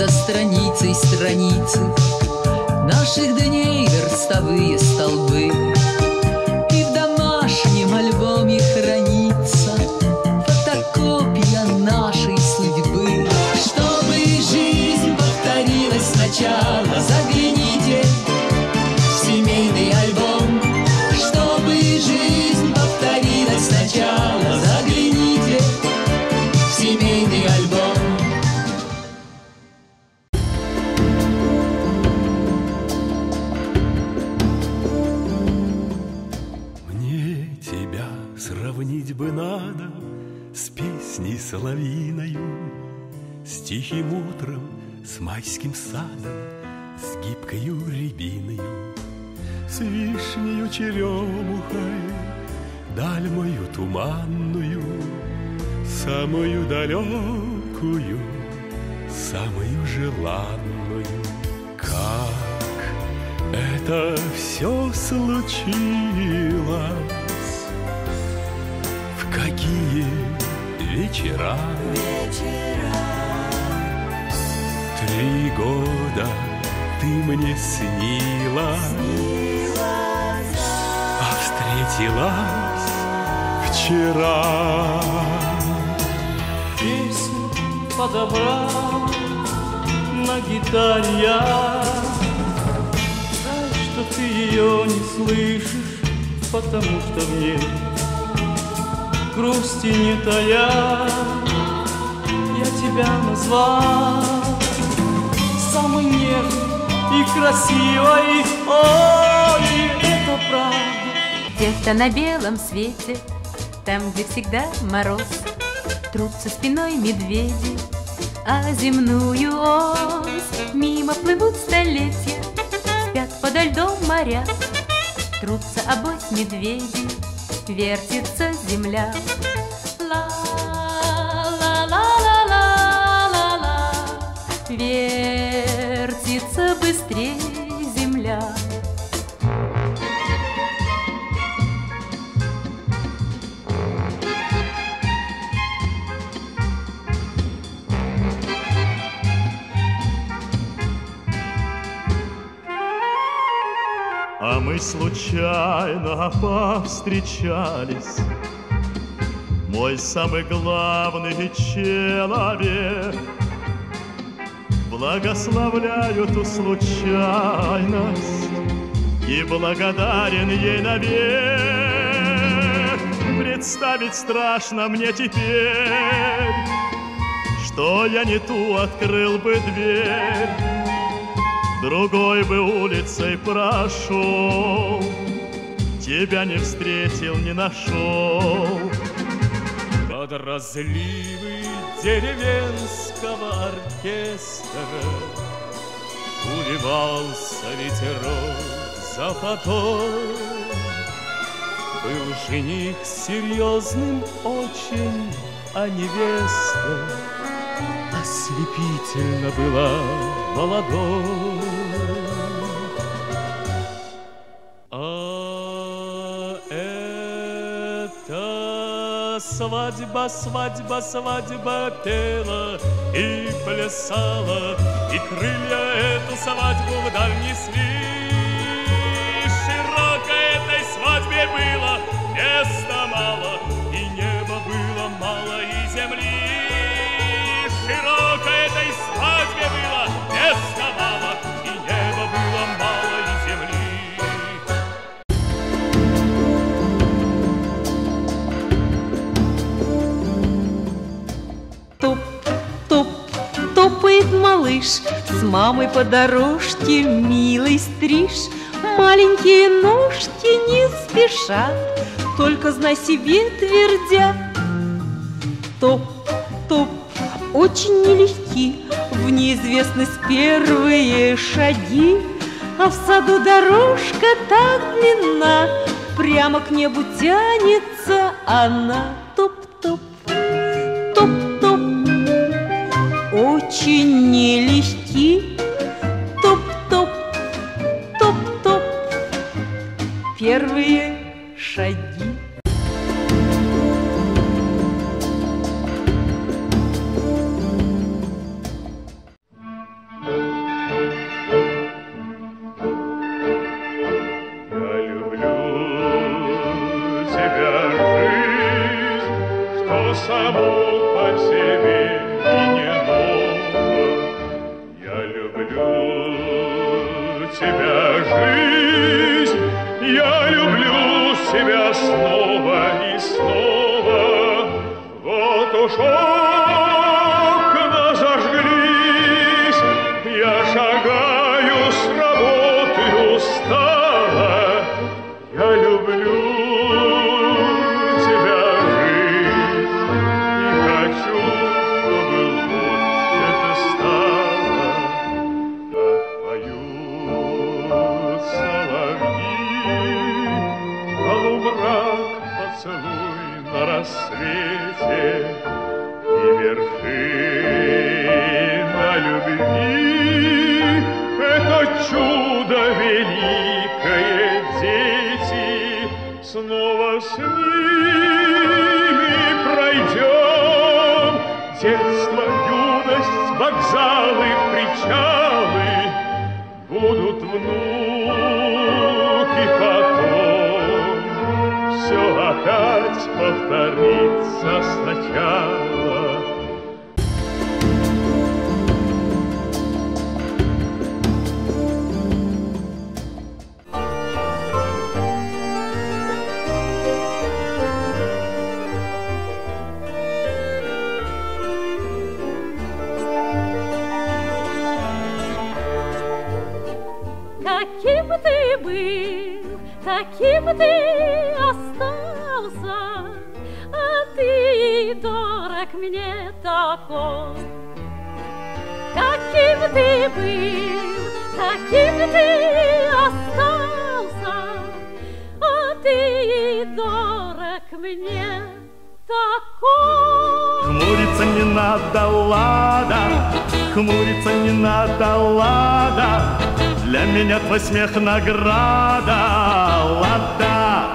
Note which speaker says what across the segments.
Speaker 1: за страницей страницы наших дней верстовые столбы, и в домашнем альбоме хранится фотокопия нашей судьбы. Чтобы жизнь повторилась сначала, загляните в семейный альбом. Чтобы жизнь повторилась сначала, загляните в семейный альбом.
Speaker 2: Сравнить бы надо с песней соловьиною, с тихим утром, с майским садом, с гибкою рябиною, с вишнею черемухой, даль мою туманную, самую далекую, самую желанную. Как это все случилось, какие вечера, 3 года ты мне снилась, а встретилась вчера.
Speaker 3: Песню подобрал на гитаре я, жаль, что ты ее не слышишь, потому что в ней грусти не тая. Я тебя назвал самой нежной и красивой. Ой, это правда.
Speaker 4: Где-то на белом свете, там, где всегда мороз, трутся спиной медведи, а земную ось мимо плывут столетия, спят подо льдом моря, трутся обось медведи, вертится земля. Ла-ла-ла-ла-ла-ла, вертится быстрее земля.
Speaker 3: А мы случайно повстречались, мой самый главный человек. Благословляю ту случайность и благодарен ей навек. Представить страшно мне теперь, что я не ту открыл бы дверь, другой бы улицей прошел, тебя не встретил, не нашел. Под разливы деревенского оркестра уливался ветерок западой. Был жених серьезным очень, а невеста ослепительно была молодой. А это свадьба, свадьба, свадьба пела и плясала, и крылья эту свадьбу вдаль несли. Широко этой свадьбе было места мало, и неба было мало, и земли. Широко этой свадьбе было места мало, и неба было мало, и земли.
Speaker 4: Топ-топ, топает малыш с мамой по дорожке, милый стриж. Маленькие ножки не спешат, только знай себе твердят. Топ-топ, очень нелегки в неизвестность первые шаги, а в саду дорожка так длинна, прямо к небу тянется она. Топ-топ, топ-топ, очень нелегки. Топ-топ, топ-топ, первые шаги.
Speaker 3: на любви, это чудо великое, дети, снова с ними пройдем. Детство, юность, вокзалы, причалы, будут внуки потом. Все опять повторится сначала.
Speaker 5: Каким ты был, таким ты остался, а ты дорог мне такой. Каким ты был, таким ты остался, а ты дорог мне такой.
Speaker 3: Хмуриться не надо, лада, хмуриться не надо, лада. Для меня твой смех награда, лада.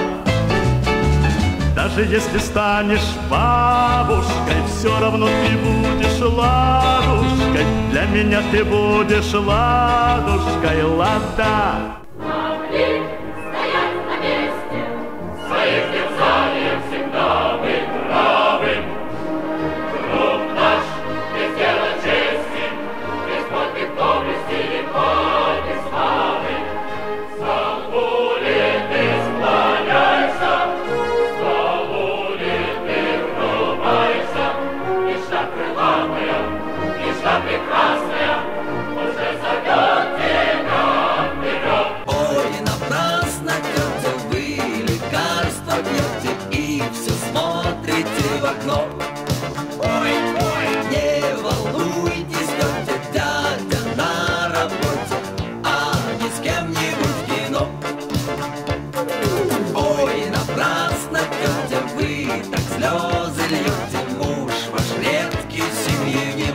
Speaker 3: Даже если станешь бабушкой, все равно ты будешь ладушкой. Для меня ты будешь ладушкой, лада.
Speaker 5: Могли стоять на месте, своих терзаниях всегда быть правым. Труд наш без дела чести, без подвиг доблести и памяти славы. Столбу ли ты склоняйся, столбу ли ты врубайся, мечта крылатая, мечта прекрасная уже зовет тебя вперед.
Speaker 1: Ой, напрасно, тетя, вы лекарства пьете и все смотрите в окно. Ой, ой, не волнуйтесь, тетя, дядя на работе, а не с кем-нибудь в кино. Ой, напрасно, тетя, вы так слезы льете, муж ваш редкий семьянин.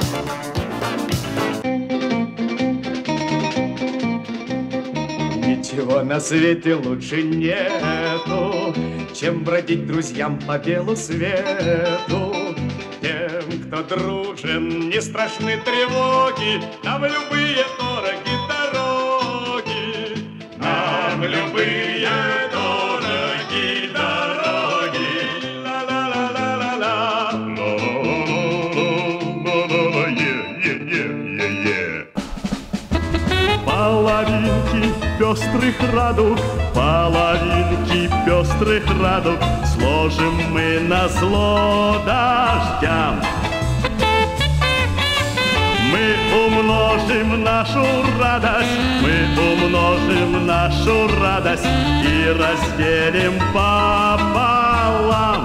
Speaker 3: Ничего на свете лучше нету, чем бродить друзьям по белу свету. Тем, кто дружен, не страшны тревоги, нам любые дороги дороги, нам любые дороги дороги. Ла-ла-ла-ла-ла-ла, ла-ла-ла-ла-ла, е-е-е-е-е. Половинки пестрых радуг, половинки пестрых радуг сложим мы назло дождям. Мы умножим нашу радость, мы умножим нашу радость и разделим пополам.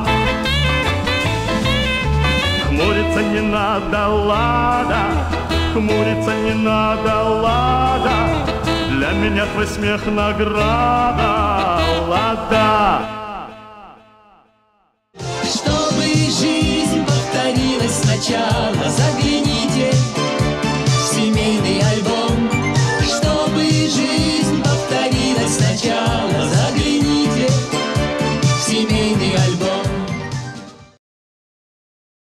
Speaker 3: Хмуриться не надо, лада, хмуриться не надо, лада. Для меня твой смех награда, лада.
Speaker 1: Чтобы жизнь повторилась сначала,